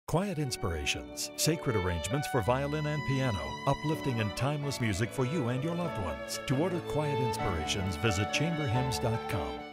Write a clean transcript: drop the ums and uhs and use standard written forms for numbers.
Quiet Inspirations, sacred arrangements for violin and piano, uplifting and timeless music for you and your loved ones. To order Quiet Inspirations, visit chamberhymns.com.